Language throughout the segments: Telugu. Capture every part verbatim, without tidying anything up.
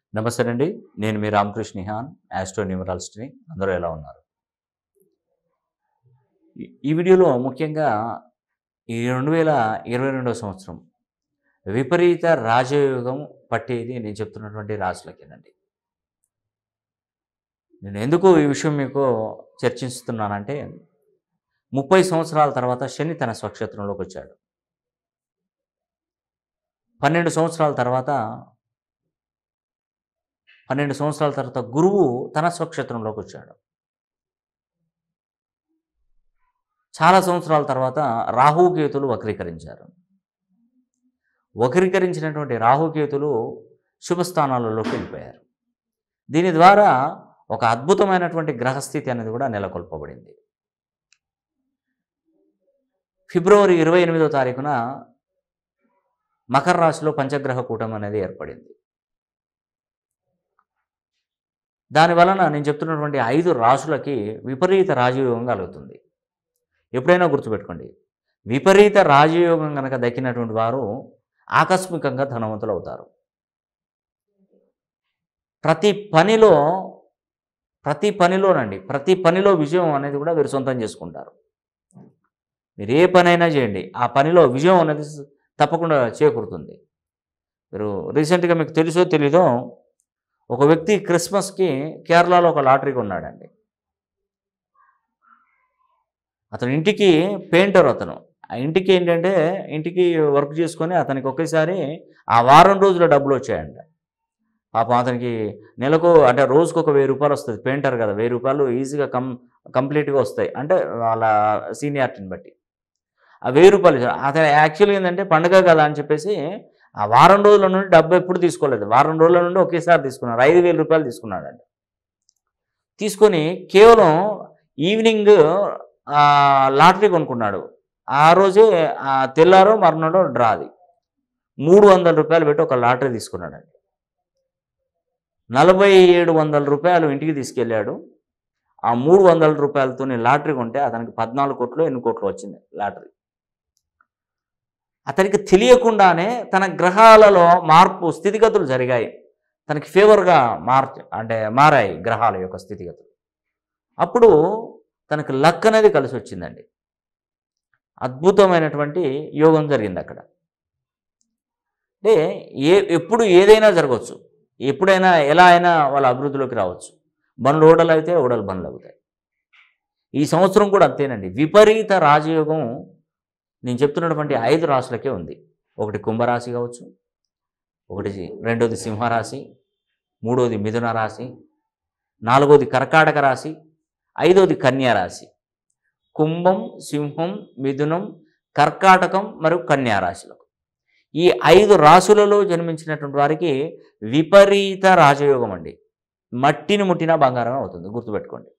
నమస్తే అండి. నేను మీ రామ్ krish నిహాన్, ఆస్ట్రో న్యూమరాలజిస్ట్‌ని. అందరూ ఎలా ఉన్నారు? ఈ ఈ వీడియోలో ముఖ్యంగా ఈ రెండు వేల ఇరవై రెండవ సంవత్సరం విపరీత రాజయోగం పట్టేది నేను చెప్తున్నటువంటి రాశులకేనండి. నేను ఎందుకు ఈ విషయం మీకు చర్చిస్తున్నానంటే, ముప్పై సంవత్సరాల తర్వాత శని తన స్వక్షేత్రంలోకి వచ్చాడు. పన్నెండు సంవత్సరాల తర్వాత పన్నెండు సంవత్సరాల తర్వాత గురువు తన స్వక్షేత్రంలోకి వచ్చాడు. చాలా సంవత్సరాల తర్వాత రాహుకేతులు వక్రీకరించారు. వక్రీకరించినటువంటి రాహుకేతులు శుభస్థానాలలోకి వెళ్ళిపోయారు. దీని ద్వారా ఒక అద్భుతమైనటువంటి గ్రహస్థితి అనేది కూడా నెలకొల్పబడింది. ఫిబ్రవరి ఇరవై ఎనిమిదో తారీఖున మకర రాశిలో పంచగ్రహ కూటమి అనేది ఏర్పడింది. దానివలన నేను చెప్తున్నటువంటి ఐదు రాశులకి విపరీత రాజయోగం కలుగుతుంది. ఎప్పుడైనా గుర్తుపెట్టుకోండి, విపరీత రాజయోగం కనుక దక్కినటువంటి వారు ఆకస్మికంగా ధనవంతులు అవుతారు. ప్రతి పనిలో ప్రతి పనిలోనండి ప్రతి పనిలో విజయం అనేది కూడా వీరు సొంతం చేసుకుంటారు. మీరు ఏ పనైనా చేయండి, ఆ పనిలో విజయం అనేది తప్పకుండా చేకూరుతుంది. మీరు రీసెంట్గా మీకు తెలుసో తెలీదో, ఒక వ్యక్తి క్రిస్మస్కి కేరళలో ఒక లాటరీ కొన్నాడండి. అతని ఇంటికి పెయింటర్, అతను ఆ ఇంటికి ఏంటంటే ఇంటికి వర్క్ చేసుకొని అతనికి ఒకేసారి ఆ వారం రోజుల డబ్బులు వచ్చాయంట. పాపం అతనికి నెలకు అంటే రోజుకు ఒక వెయ్యి రూపాయలు వస్తుంది. పెయింటర్ కదా, వెయ్యి రూపాయలు ఈజీగా కం కంప్లీట్గా వస్తాయి, అంటే వాళ్ళ సీనియారిటీని బట్టి. ఆ వెయ్యి రూపాయలు అతను యాక్చువల్గా ఏంటంటే పండుగ కదా అని చెప్పేసి ఆ వారం రోజుల నుండి డబ్బు ఎప్పుడు తీసుకోలేదు. వారం రోజుల నుండి ఒకేసారి తీసుకున్నాడు. ఐదు వేల రూపాయలు తీసుకున్నాడండి. తీసుకొని కేవలం ఈవినింగ్ లాటరీ కొనుక్కున్నాడు. ఆ రోజే తెల్లారో మర్నాడో డ్రాది మూడు వందల రూపాయలు పెట్టి ఒక లాటరీ తీసుకున్నాడండి. నలభై ఏడు వందల రూపాయలు ఇంటికి తీసుకెళ్ళాడు. ఆ మూడు వందల రూపాయలతో లాటరీ కొంటే అతనికి పద్నాలుగు కోట్లు ఎన్ని కోట్లు వచ్చింది లాటరీ. అతనికి తెలియకుండానే తన గ్రహాలలో మార్పు స్థితిగతులు జరిగాయి. తనకి ఫేవర్గా మార్చ అంటే మారాయి గ్రహాల యొక్క స్థితిగతులు. అప్పుడు తనకు లక్ అనేది కలిసి వచ్చిందండి. అద్భుతమైనటువంటి యోగం జరిగింది అక్కడ. అంటే ఏ ఎప్పుడు ఏదైనా జరగవచ్చు, ఎప్పుడైనా ఎలా అయినా వాళ్ళ అభివృద్ధిలోకి రావచ్చు. బండ్లు ఓడలు అయితే ఓడలు బండ్లు అవుతాయి. ఈ సంవత్సరం కూడా అంతేనండి. విపరీత రాజయోగం నేను చెప్తున్నటువంటి ఐదు రాశులకే ఉంది. ఒకటి కుంభరాశి కావచ్చు, ఒకటి రెండోది సింహరాశి, మూడోది మిథున రాశి, నాలుగోది కర్కాటక రాశి, ఐదోది కన్యా రాశి. కుంభం, సింహం, మిథునం, కర్కాటకం మరియు కన్యా రాశులకు, ఈ ఐదు రాశులలో జన్మించినటువంటి వారికి విపరీత రాజయోగం అండి. మట్టిని ముట్టినా బంగారం అవుతుంది, గుర్తుపెట్టుకోండి.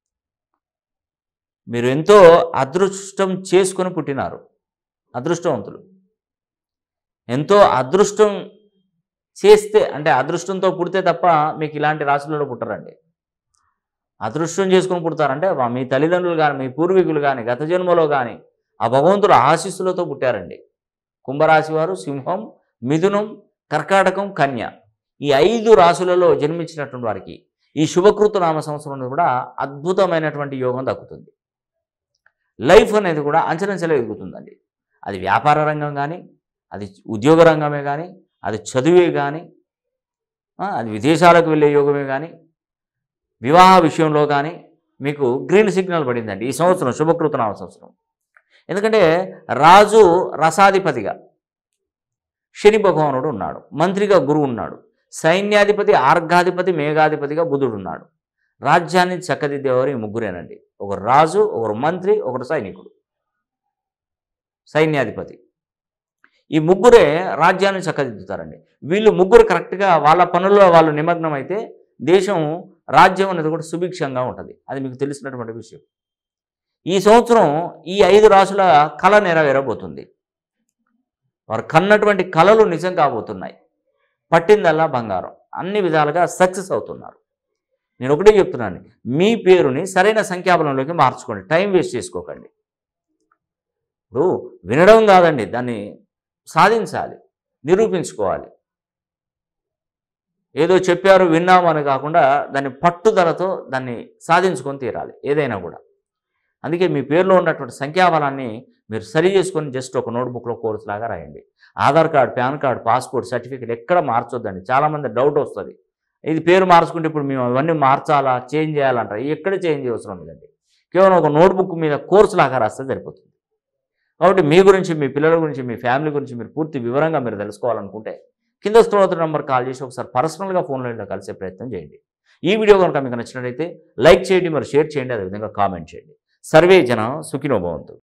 మీరు ఎంతో అదృష్టం చేసుకొని పుట్టినారు, అదృష్టవంతులు. ఎంతో అదృష్టం చేస్తే అంటే అదృష్టంతో పుడితే తప్ప మీకు ఇలాంటి రాశులలో పుట్టరండి. అదృష్టం చేసుకొని పుడతారంటే మీ తల్లిదండ్రులు కానీ, మీ పూర్వీకులు కానీ, గత జన్మలో కానీ ఆ భగవంతుడు ఆశీస్సులతో పుట్టారండి. కుంభరాశి వారు సింహం, మిథునం, కర్కాటకం, కన్య, ఈ ఐదు రాశులలో జన్మించినటువంటి వారికి ఈ శుభకృత నామ సంవత్సరం కూడా అద్భుతమైనటువంటి యోగం దక్కుతుంది. లైఫ్ అనేది కూడా అంచెలంచెలో ఎదుగుతుందండి. అది వ్యాపార రంగం కానీ, అది ఉద్యోగ రంగమే కానీ, అది చదువే కానీ, అది విదేశాలకు వెళ్ళే యోగమే కానీ, వివాహ విషయంలో కానీ మీకు గ్రీన్ సిగ్నల్ పడిందండి ఈ సంవత్సరం, శుభకృత నామ సంవత్సరం. ఎందుకంటే రాజు రసాధిపతిగా శని భగవానుడు ఉన్నాడు, మంత్రిగా గురువు ఉన్నాడు, సైన్యాధిపతి, ఆర్ఘాధిపతి, మేఘాధిపతిగా బుధుడు ఉన్నాడు. రాజ్యాన్ని చక్కదిద్దేవారు ఈ ముగ్గురేనండి. ఒకరు రాజు, ఒకరు మంత్రి, ఒకరు సైనికుడు, సైన్యాధిపతి. ఈ ముగ్గురే రాజ్యాన్ని చక్కదిద్దుతారండి. వీళ్ళు ముగ్గురు కరెక్ట్గా వాళ్ళ పనుల్లో వాళ్ళు నిమగ్నం అయితే దేశం, రాజ్యం అనేది కూడా సుభిక్షంగా ఉంటుంది. అది మీకు తెలిసినటువంటి విషయం. ఈ సంవత్సరం ఈ ఐదు రాశుల కళ నెరవేరబోతుంది. వారు కన్నటువంటి కళలు నిజం కాబోతున్నాయి. పట్టిందల్లా బంగారం, అన్ని విధాలుగా సక్సెస్ అవుతున్నారు. నేను ఒకటే చెప్తున్నాను, మీ పేరుని సరైన సంఖ్యాబలంలోకి మార్చుకోండి, టైం వేస్ట్ చేసుకోకండి. ఇప్పుడు వినడం కాదండి, దాన్ని సాధించాలి, నిరూపించుకోవాలి. ఏదో చెప్పారు విన్నామని కాకుండా దాన్ని పట్టుదలతో దాన్ని సాధించుకొని తీరాలి ఏదైనా కూడా. అందుకే మీ పేరులో ఉన్నటువంటి సంఖ్యాబలాన్ని మీరు సరి చేసుకొని జస్ట్ ఒక నోట్బుక్లో కోర్స్ లాగా రాయండి. Aadhaar card, PAN card, passport, certificate ఎక్కడ మార్చొద్దండి. చాలామంది డౌట్ వస్తుంది, ఇది పేరు మార్చుకుంటే ఇప్పుడు మేము అవన్నీ మార్చాలా, చేంజ్ చేయాలంటారు. ఎక్కడ చేంజ్ అవసరం లేదండి. కేవలం ఒక నోట్బుక్ మీద కోర్సు లాగా రాస్తే సరిపోతుంది. కాబట్టి మీ గురించి, మీ పిల్లల గురించి, మీ ఫ్యామిలీ గురించి మీరు పూర్తి వివరంగా మీరు తెలుసుకోవాలనుకుంటే కింద స్క్రోల్ అవుతున్న నెంబర్ కాల్ చేసి ఒకసారి పర్సనల్గా ఫోన్లో కలిసే ప్రయత్నం చేయండి. ఈ వీడియో కనుక మీకు నచ్చినట్లయితే లైక్ చేయండి, మరి షేర్ చేయండి, అదేవిధంగా కామెంట్ చేయండి. సర్వే జన సుఖినో భవంతు.